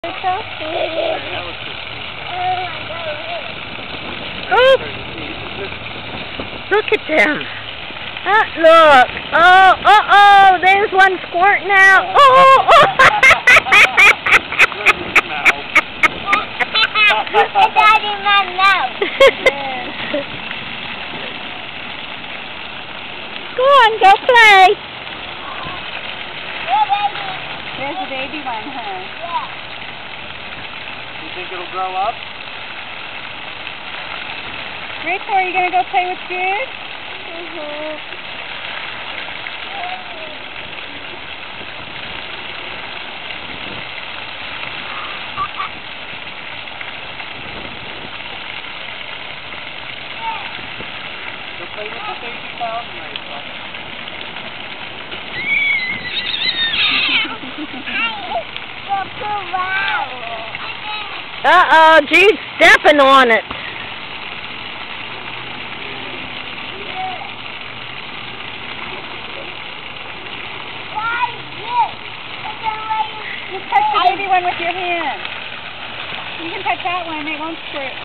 It's so sweet. Oh, look at them. Look. Oh, there's one squirting out. Oh. It's out in my mouth. Go on, go play. There's a baby one, huh? Yeah. You think it'll grow up? Rachel, are you going to go play with Jude? Go play with the baby fountain, Rachel. Jude's stepping on it. Just touch the baby one with your hand. You can touch that one, it won't squirt.